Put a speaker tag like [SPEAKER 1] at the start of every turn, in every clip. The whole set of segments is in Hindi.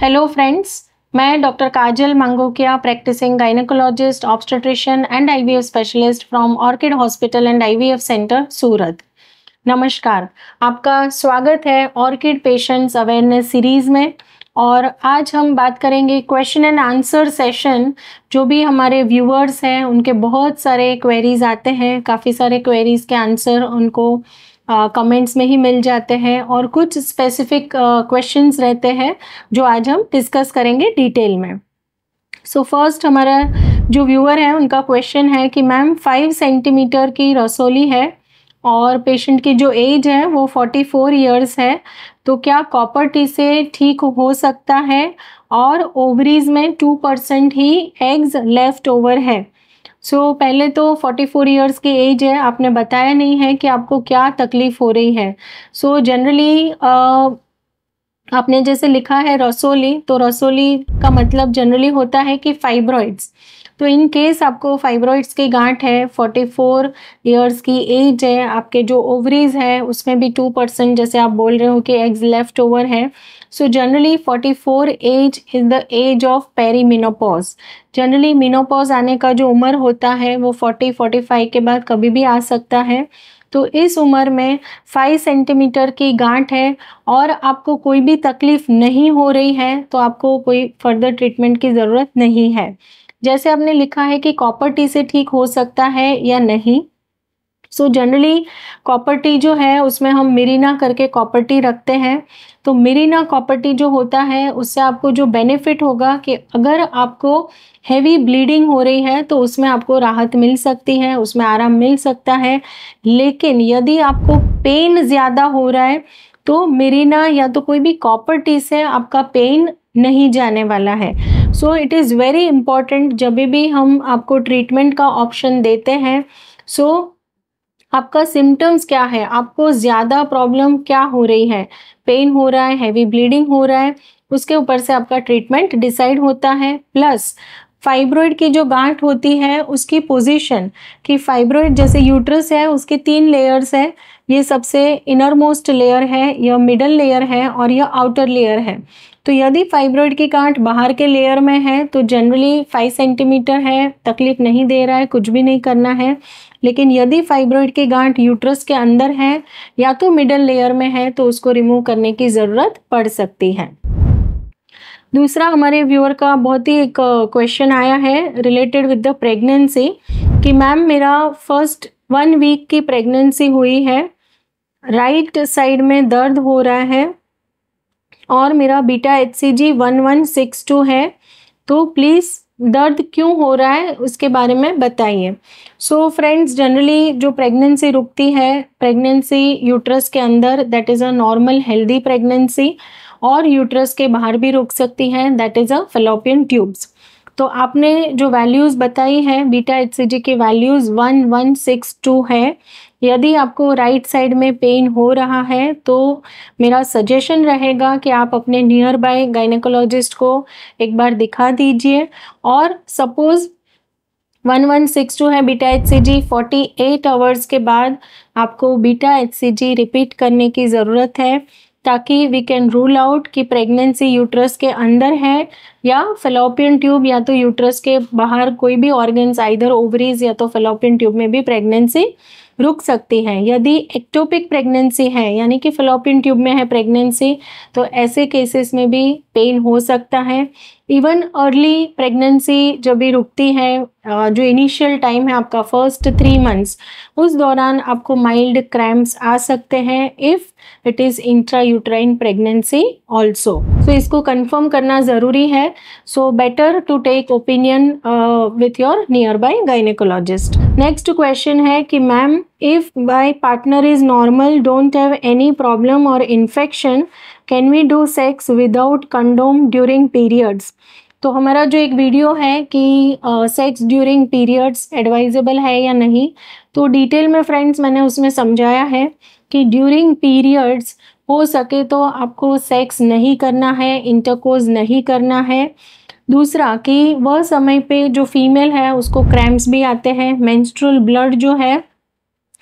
[SPEAKER 1] हेलो फ्रेंड्स, मैं doctor Kajal Mangokiya, practising gynaecologist, obstetrician and IVF specialist from Orchid hospital and IVF centre Surat. नमस्कार, आपका स्वागत है ऑर्किड पेशेंट्स अवेयरनेस सीरीज में। और आज हम बात करेंगे क्वेश्चन एंड आंसर सेशन। जो भी हमारे व्यूअर्स हैं उनके बहुत सारे क्वेरीज आते हैं, काफ़ी सारे क्वेरीज के आंसर उनको कमेंट्स में ही मिल जाते हैं और कुछ स्पेसिफिक क्वेश्चंस रहते हैं जो आज हम डिस्कस करेंगे डिटेल में। सो फर्स्ट हमारा जो व्यूअर है उनका क्वेश्चन है कि मैम 5 सेंटीमीटर की रसोली है और पेशेंट की जो एज है वो 44 इयर्स है, तो क्या कॉपर टी से ठीक हो सकता है? और ओवरीज में 2% ही एग्स लेफ्ट ओवर है। पहले तो 44 इयर्स की एज है, आपने बताया नहीं है कि आपको क्या तकलीफ हो रही है। जनरली आपने जैसे लिखा है रसोली, तो रसोली का मतलब जनरली होता है कि फाइब्रॉइड्स। तो इन केस आपको फाइब्रॉइड्स की गांठ है, 44 इयर्स की एज है, आपके जो ओवरीज है उसमें भी 2% जैसे आप बोल रहे हो कि एग्स लेफ्ट ओवर है। Generally 44 age is the age of perimenopause. Generally menopause आने का जो उम्र होता है वो 40-45 के बाद कभी भी आ सकता है। तो इस उम्र में 5 सेंटीमीटर की गांठ है और आपको कोई भी तकलीफ नहीं हो रही है तो आपको कोई फर्दर ट्रीटमेंट की ज़रूरत नहीं है। जैसे आपने लिखा है कि कॉपर टी से ठीक हो सकता है या नहीं। जनरली कॉपर टी जो है उसमें हम मिरीना करके कॉपर टी रखते हैं। तो मिरीना कॉपर टी जो होता है उससे आपको जो बेनिफिट होगा कि अगर आपको हैवी ब्लीडिंग हो रही है तो उसमें आपको राहत मिल सकती है, उसमें आराम मिल सकता है। लेकिन यदि आपको पेन ज़्यादा हो रहा है तो मिरीना या तो कोई भी कॉपर टी से आपका पेन नहीं जाने वाला है। इट इज़ वेरी इम्पॉर्टेंट जब भी हम आपको ट्रीटमेंट का ऑप्शन देते हैं, आपका सिम्टम्स क्या है, आपको ज़्यादा प्रॉब्लम क्या हो रही है, पेन हो रहा है, हैवी ब्लीडिंग हो रहा है, उसके ऊपर से आपका ट्रीटमेंट डिसाइड होता है। प्लस फाइब्रॉइड की जो गांठ होती है उसकी पोजीशन, कि फाइब्रॉइड जैसे यूट्रस है उसके 3 लेयर्स है, ये सबसे इनर मोस्ट लेयर है, यह मिडल लेयर है और यह आउटर लेयर है। तो यदि फाइब्रॉइड की गांठ बाहर के लेयर में है तो जनरली 5 सेंटीमीटर है, तकलीफ नहीं दे रहा है, कुछ भी नहीं करना है। लेकिन यदि फाइब्रॉइड की गांठ यूट्रस के अंदर है या तो मिडल लेयर में है तो उसको रिमूव करने की ज़रूरत पड़ सकती है। दूसरा हमारे व्यूअर का बहुत ही एक क्वेश्चन आया है रिलेटेड विद द प्रेगनेंसी कि मैम मेरा फर्स्ट 1 वीक की प्रेगनेंसी हुई है, राइट साइड में दर्द हो रहा है और मेरा बीटा HCG 1162 है, तो प्लीज़ दर्द क्यों हो रहा है उसके बारे में बताइए। फ्रेंड्स, जनरली जो प्रेगनेंसी रुकती है, प्रेगनेंसी यूट्रस के अंदर, that is a normal healthy pregnancy, और यूट्रस के बाहर भी रुक सकती है, that is a fallopian tubes. तो आपने जो वैल्यूज़ बताई है बीटा HCG की वैल्यूज़ 1162 है। यदि आपको राइट साइड में पेन हो रहा है तो मेरा सजेशन रहेगा कि आप अपने नियर बाय गायनेकोलॉजिस्ट को एक बार दिखा दीजिए। और सपोज़ 1162 है बीटा HCG, 48 आवर्स के बाद आपको बीटा HCG रिपीट करने की ज़रूरत है ताकि वी कैन रूल आउट कि प्रेगनेंसी यूट्रस के अंदर है या फेलोपियन ट्यूब या तो यूट्रस के बाहर कोई भी ऑर्गन्स, आइदर ओवरीज या तो फेलोपियन ट्यूब में भी प्रेगनेंसी रुक सकती है। यदि एक्टोपिक प्रेगनेंसी है यानी कि फेलोपियन ट्यूब में है प्रेगनेंसी, तो ऐसे केसेस में भी पेन हो सकता है। इवन अर्ली प्रेगनेंसी जब भी रुकती है, जो इनिशियल टाइम है आपका फर्स्ट 3 मंथ्स, उस दौरान आपको माइल्ड क्रैम्प्स आ सकते हैं if it is intra uterine pregnancy also. इसको कंफर्म करना ज़रूरी है। Better to take opinion with your nearby gynaecologist. Next question है कि ma'am if my partner is normal, don't have any problem और infection, can we do sex without condom during periods? तो हमारा जो एक वीडियो है कि सेक्स ड्यूरिंग पीरियड्स एडवाइजेबल है या नहीं, तो डिटेल में फ्रेंड्स मैंने उसमें समझाया है कि ड्यूरिंग पीरियड्स हो सके तो आपको सेक्स नहीं करना है, इंटरकोर्स नहीं करना है। दूसरा कि वह समय पे जो फीमेल है उसको क्रैम्प्स भी आते हैं, मेंस्ट्रुअल ब्लड जो है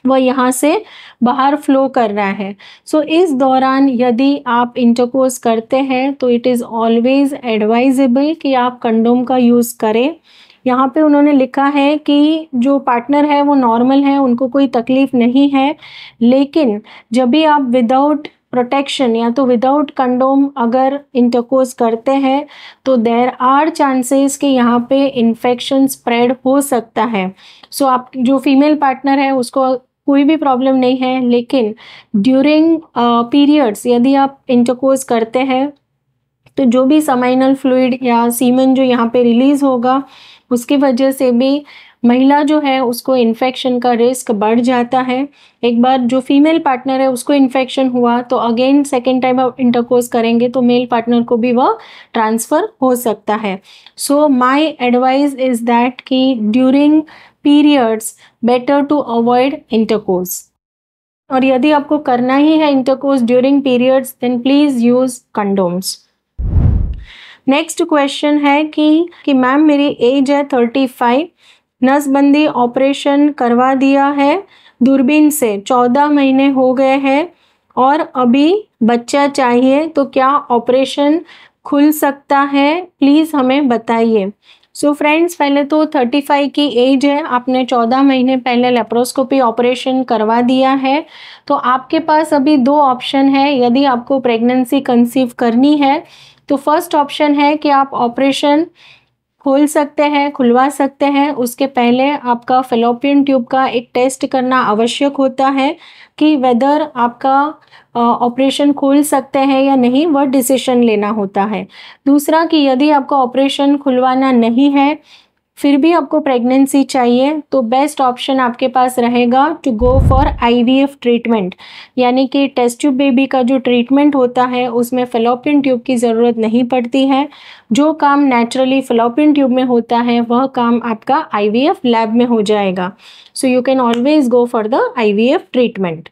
[SPEAKER 1] वह यहाँ से बाहर फ्लो कर रहा है। सो इस दौरान यदि आप इंटरकोर्स करते हैं तो इट इज़ ऑलवेज एडवाइजेबल कि आप कंडोम का यूज़ करें। यहाँ पे उन्होंने लिखा है कि जो पार्टनर है वो नॉर्मल है, उनको कोई तकलीफ नहीं है, लेकिन जब भी आप विदाउट प्रोटेक्शन या तो विदाउट कंडोम अगर इंटरकोर्स करते हैं तो देयर आर चांसेस कि यहाँ पे इन्फेक्शन स्प्रेड हो सकता है। सो आप जो फीमेल पार्टनर है उसको कोई भी प्रॉब्लम नहीं है, लेकिन ड्यूरिंग पीरियड्स यदि आप इंटरकोर्स करते हैं तो जो भी समाइनल फ्लूइड या सीमन जो यहाँ पे रिलीज होगा उसकी वजह से भी महिला जो है उसको इन्फेक्शन का रिस्क बढ़ जाता है। एक बार जो फीमेल पार्टनर है उसको इन्फेक्शन हुआ तो अगेन सेकेंड टाइम आप इंटरकोर्स करेंगे तो मेल पार्टनर को भी वह ट्रांसफ़र हो सकता है। So my advice is that कि during periods better to avoid intercourse, और यदि आपको करना ही है intercourse during periods then please use condoms. Next question है कि मैम मेरी एज है 35, नसबंदी ऑपरेशन करवा दिया है दूरबीन से, 14 महीने हो गए हैं और अभी बच्चा चाहिए, तो क्या ऑपरेशन खुल सकता है, प्लीज़ हमें बताइए। सो फ्रेंड्स, पहले तो 35 की एज है, आपने 14 महीने पहले लेप्रोस्कोपी ऑपरेशन करवा दिया है, तो आपके पास अभी दो ऑप्शन है यदि आपको प्रेगनेंसी कंसीव करनी है। तो फर्स्ट ऑप्शन है कि आप ऑपरेशन खोल सकते हैं, खुलवा सकते हैं। उसके पहले आपका फेलोपियन ट्यूब का एक टेस्ट करना आवश्यक होता है कि वेदर आपका ऑपरेशन खोल सकते हैं या नहीं, वह डिसीजन लेना होता है। दूसरा कि यदि आपको ऑपरेशन खुलवाना नहीं है फिर भी आपको प्रेगनेंसी चाहिए तो बेस्ट ऑप्शन आपके पास रहेगा to go for IVF treatment, यानी कि टेस्ट ट्यूब बेबी का जो ट्रीटमेंट होता है उसमें फेलोपियन ट्यूब की ज़रूरत नहीं पड़ती है। जो काम नेचुरली फेलोपियन ट्यूब में होता है वह काम आपका आईवीएफ लैब में हो जाएगा। So you can always go for the IVF treatment.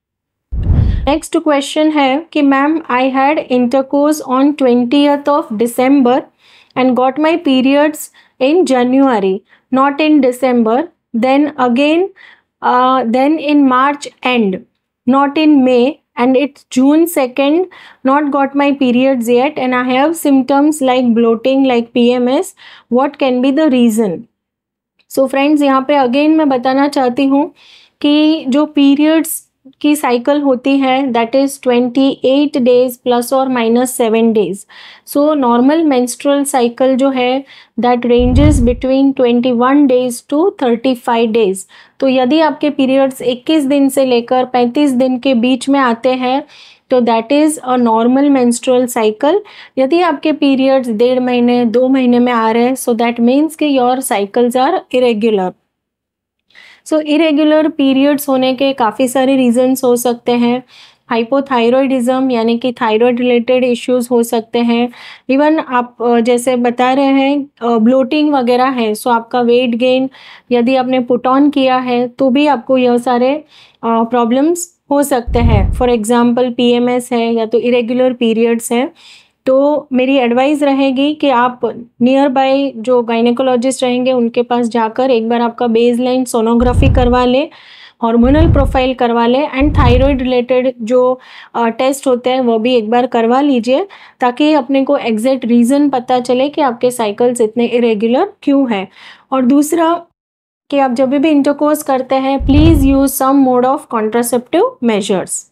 [SPEAKER 1] Next question है कि ma'am I had intercourse on 20th of December and got my periods in January, not in December. Then again, then in March end, not in May, and it's June 2nd, not got my periods yet, and I have symptoms like bloating, like PMS. What can be the reason? So friends, यहाँ पे again मैं बताना चाहती हूँ कि जो periods की साइकिल होती है दैट इज़ 28 डेज प्लस और minus 7 days. So normal menstrual cycle जो है that ranges between 21 days to 35 days. तो यदि आपके पीरियड्स 21 दिन से लेकर 35 दिन के बीच में आते हैं तो that is a normal menstrual cycle. यदि आपके पीरियड्स 1.5 महीने 2 महीने में आ रहे हैं सो दैट मीन्स कि your cycles are irregular. So irregular periods होने के काफ़ी सारे रीजंस हो सकते हैं। हाइपोथायरॉयडिज्म यानी कि थायराइड रिलेटेड इश्यूज हो सकते हैं। इवन आप जैसे बता रहे हैं ब्लोटिंग वगैरह है, सो आपका वेट गेन यदि आपने पुट ऑन किया है तो भी आपको यह सारे प्रॉब्लम्स हो सकते हैं। फॉर एग्जांपल पीएमएस है या तो इरेग्युलर पीरियड्स हैं। तो मेरी एडवाइस रहेगी कि आप नियर बाय जो गायनेकोलॉजिस्ट रहेंगे उनके पास जाकर एक बार आपका बेसलाइन सोनोग्राफी करवा लें, हार्मोनल प्रोफाइल करवा लें एंड थायराइड रिलेटेड जो टेस्ट होते हैं वो भी एक बार करवा लीजिए ताकि अपने को एग्जैक्ट रीज़न पता चले कि आपके साइकिल्स इतने इरेगुलर क्यों हैं। और दूसरा कि आप जब भी इंटरकोर्स करते हैं please use some mode of contraceptive measures.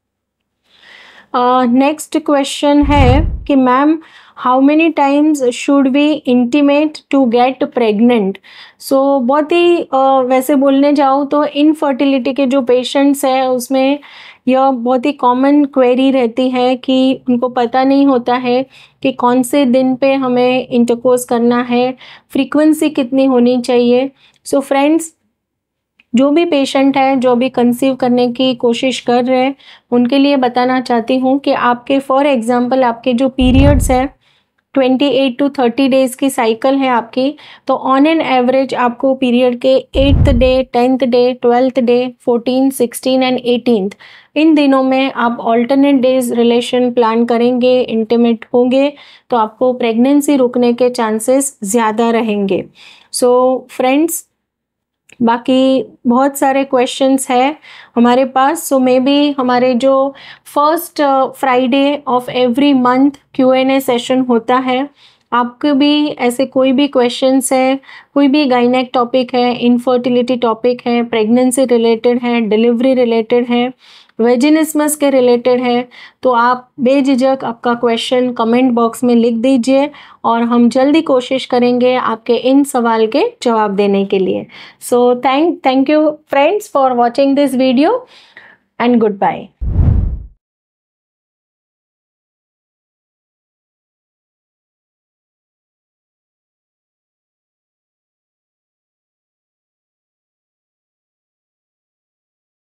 [SPEAKER 1] Next question है कि ma'am how many times should we intimate to get pregnant. So बहुत ही वैसे बोलने जाऊँ तो इनफर्टिलिटी के जो पेशेंट्स हैं उसमें यह बहुत ही कॉमन क्वेरी रहती है कि उनको पता नहीं होता है कि कौन से दिन पे हमें इंटरकोर्स करना है, फ्रीक्वेंसी कितनी होनी चाहिए। सो फ्रेंड्स, जो भी पेशेंट है जो भी कंसीव करने की कोशिश कर रहे हैं उनके लिए बताना चाहती हूँ कि आपके फॉर एग्जांपल आपके जो पीरियड्स है 28 to 30 डेज़ की साइकिल है आपकी, तो ऑन एन एवरेज आपको पीरियड के 8th day, 10th day, 12th day, 14, 16 and 18th इन दिनों में आप ऑल्टरनेट डेज रिलेशन प्लान करेंगे, इंटीमेट होंगे तो आपको प्रेगनेंसी रुकने के चांसेस ज़्यादा रहेंगे। सो फ्रेंड्स, बाकी बहुत सारे क्वेश्चंस हैं हमारे पास, सो मे बी हमारे जो first Friday of every month Q&A session होता है, आपके भी ऐसे कोई भी क्वेश्चंस है, कोई भी गाइनेक टॉपिक है, इनफर्टिलिटी टॉपिक है, प्रेगनेंसी रिलेटेड है, डिलीवरी रिलेटेड है, वेजिनिस्मस के रिलेटेड है, तो आप बेझिझक आपका क्वेश्चन कमेंट बॉक्स में लिख दीजिए और हम जल्दी कोशिश करेंगे आपके इन सवाल के जवाब देने के लिए। So thank you friends for watching this video and good bye.